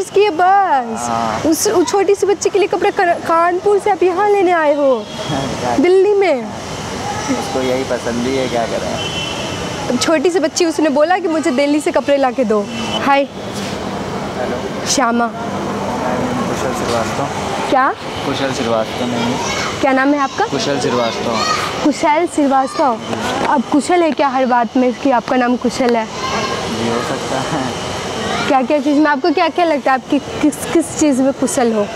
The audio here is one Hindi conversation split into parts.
इयर्स की है बस। उस छोटी सी बच्ची के लिए कपड़े कानपुर से आप यहाँ लेने आए हो दिल्ली में? उसको यही पसंद ही है, क्या करें। छोटी सी बच्ची, उसने बोला कि मुझे दिल्ली से कपड़े ला के दो। हाय श्यामा। कुशल श्रीवास्तव। क्या? कुशल श्रीवास्तव। नहीं, क्या नाम है आपका? कुशल श्रीवास्तव। कुशल श्रीवास्तव। अब कुशल है क्या हर बात में कि आपका नाम कुशल है? ये हो सकता है। क्या क्या चीज़ में आपको क्या क्या लगता है आपकी किस चीज़ में कुशल हो?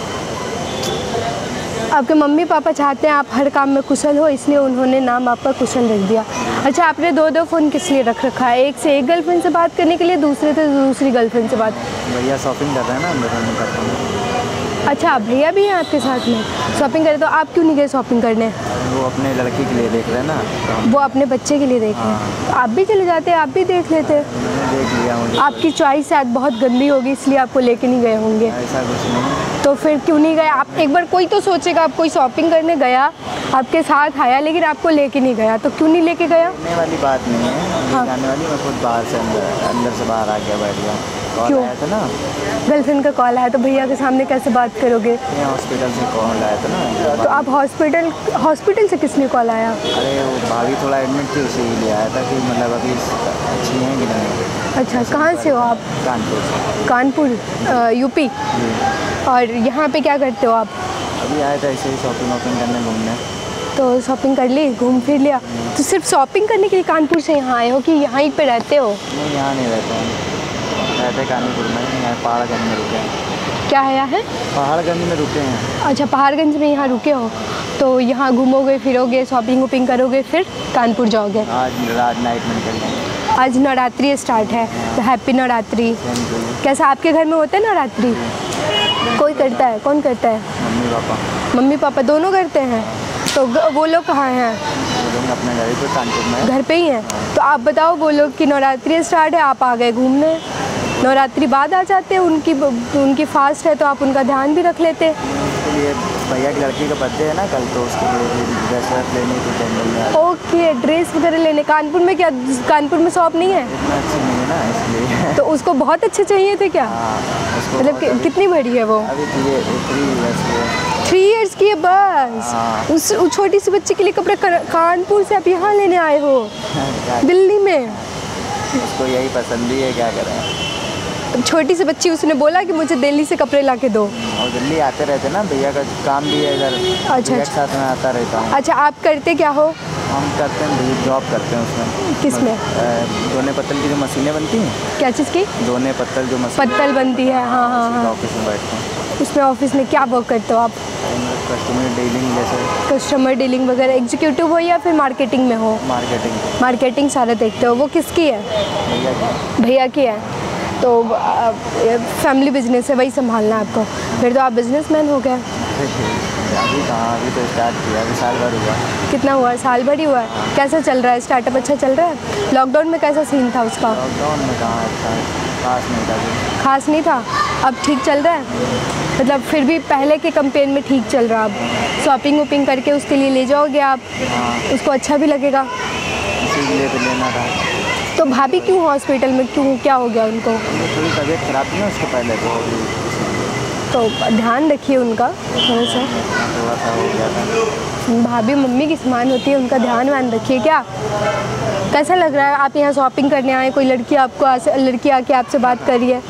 आपके मम्मी पापा चाहते हैं आप हर काम में कुशल हो, इसलिए उन्होंने नाम आपका कुशल रख दिया। अच्छा, आपने दो फ़ोन किस लिए रख रखा है? एक से एक गर्लफ्रेंड से बात करने के लिए, दूसरे से दूसरी गर्लफ्रेंड से बात? भैया शॉपिंग कर रहे हैं ना, अंदर। अच्छा, भैया भी हैं आपके साथ में शॉपिंग करे, तो आप क्यों नहीं गए शॉपिंग करने? वो अपने लड़की के लिए देख रहे हैं ना। वो अपने बच्चे के लिए देख रहे हैं, तो आप भी चले जाते, आप भी देख लेते। मैंने देख लिया। मुझे आपकी चॉइस शायद बहुत गंदी होगी, इसलिए आपको लेके नहीं गए होंगे। ऐसा कुछ नहीं। तो फिर क्यों नहीं गए आप? एक बार कोई तो सोचेगा, आप कोई शॉपिंग करने गया, आपके साथ आया, लेकिन आपको लेके नहीं गया, तो क्यों नहीं लेके गया? जाने वाली बात नहीं है। हाँ। जाने वाली, मैं खुद बाहर से अंदर से बाहर आ गया, बैठ गया। क्यों? आया था ना, गर्लफ्रेंड का कॉल आया, तो भैया के सामने कैसे बात करोगे? हॉस्पिटल से कॉल आया था ना। तो आप हॉस्पिटल से किस लिए कॉल आया? अरे वो भाभी थोड़ा एडमिट थी, उसी लिए आया था कि मतलब अभी अच्छी हैं कि नहीं। अच्छा, कहाँ से हो आप? कानपुर से। कानपुर, यूपी। और यहाँ पे क्या करते हो आप? अभी आया था ऐसे ही शॉपिंग करने, घूमने। तो शॉपिंग कर ली, घूम फिर लिया? तो सिर्फ शॉपिंग करने के लिए कानपुर से यहाँ आए हो कि यहाँ ही पे रहते हो? नहीं, यहाँ नहीं रहते हैं, रहते कानपुर में, यहाँ पहाड़गंज में रुके हैं। क्या है? पहाड़गंज में रुके हैं। अच्छा, पहाड़गंज में यहाँ रुके हो, तो यहाँ घूमोगे फिरोगे, शॉपिंग वॉपिंग करोगे, फिर कानपुर जाओगे? आज रात नाइट में निकलेंगे। आज नवरात्रि स्टार्ट है, तो हैप्पी नवरात्रि। कैसा आपके घर में होता है नवरात्रि? कोई करता है? कौन करता है? Mummy papa. मम्मी पापा दोनों करते हैं। तो वो लोग कहाँ हैं? अपने घर पे, कानपुर में। घर पे ही हैं। तो आप बताओ, वो लोग की नवरात्रि स्टार्ट है, आप आ गए घूमने, नवरात्रि बाद आ जाते हैं, उनकी फास्ट है, तो आप उनका ध्यान भी रख लेते। उसके लिए भैया की लड़की का बर्थडे है ना कल, तो उसके लिए ड्रेस लेने की टेंशन में। ओके, ड्रेस वगैरह लेने। कानपुर में क्या, कानपुर में शॉप नहीं है? इतना अच्छी नहीं है ना, इसलिए। तो उसको बहुत अच्छे चाहिए थे क्या? मतलब कितनी बड़ी है वो? अभी 3 इयर्स की है बस। उस छोटी सी बच्ची के लिए कपड़े कानपुर से आप यहाँ लेने आए हो दिल्ली में? उसको यही पसंद ही है, क्या करें। छोटी सी बच्ची, उसने बोला कि मुझे दिल्ली से कपड़े ला के दो। और दिल्ली आते रहते ना, भैया का काम भी है इधर। अच्छा, साथ में आता रहता हूँ। अच्छा, आप करते क्या हो? हम करते हैं, जॉब करते हैं उसमें। किसमें? दोने पत्तल की जो मशीनें बनती हैं। क्या चीज़ की? दोने पत्तल जो मशीन पत्तल बनती है। हाँ हाँ हाँ। ऑफिस में बैठते हैं। उसमें ऑफिस में क्या वर्क करते हो आप? कस्टमर डीलिंग, जैसे कस्टमर डीलिंग वगैरह, एग्जीक्यूटिव हो या फिर मार्केटिंग में हो? मार्केटिंग सारा देखते हो। वो किसकी है? भैया की है। तो फैमिली बिजनेस है, वही संभालना है आपको। फिर तो आप बिजनेसमैन हो गए। अभी कहाँ, अभी तो स्टार्ट किया, अभी साल भर हुआ। कितना हुआ? साल भर ही हुआ है। कैसा चल रहा है स्टार्टअप? अच्छा चल रहा है? लॉकडाउन में कैसा सीन था उसका? लॉकडाउन में कहाँ अच्छा, खास नहीं था। खास नहीं था? अब ठीक चल रहा है? मतलब फिर भी पहले के कंपेयर में ठीक चल रहा है? अब शॉपिंग वॉपिंग करके उसके लिए ले जाओगे आप? उसको अच्छा भी लगेगा, इसीलिए तो लेना था। तो भाभी क्यों हॉस्पिटल में, क्यों, क्या हो गया उनको? थोड़ी तबीयत खराब थी ना उसके पहले, तो ध्यान रखिए उनका थोड़ा सा हो गया था। भाभी मम्मी की समान होती है, उनका ध्यान रखिए। क्या कैसा लग रहा है? आप यहाँ शॉपिंग करने आए, कोई लड़की आके आपसे बात कर रही है?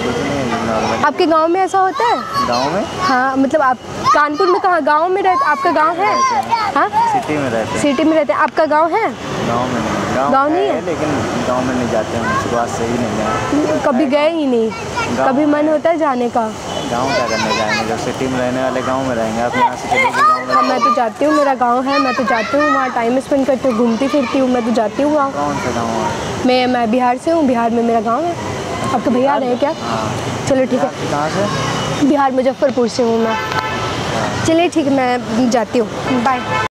आपके गांव में ऐसा होता है? गांव में? हाँ, मतलब आप कानपुर में कहाँ, गांव में रहते? आपका गांव है? हाँ, सिटी में रहते हैं। सिटी में रहते हैं। आपका गांव है? गांव में नहीं। गांव नहीं है, लेकिन गांव में नहीं जाते हैं, शुरुआत से ही नहीं गए। कभी गए ही नहीं? कभी मन होता है जाने का? गांव क्या करने जाएंगे, जब सिटी में रहने वाले गांव में रहेंगे। आप यहाँ से चलोगे गांव में? हाँ, मैं तो जाती हूँ, मेरा गांव है, मैं तो जाती हूँ वहाँ, टाइम स्पेंड करती हूँ, घूमती फिरती हूँ, मैं तो जाती हूँ वहाँ। कौन सा गाँव है? मैं बिहार से हूँ, बिहार में मेरा गाँव है। आपके भैया रहे क्या? चलो ठीक है। कहाँ से? बिहार मुजफ्फरपुर से हूँ मैं। चलिए ठीक है, मैं जाती हूँ, बाय।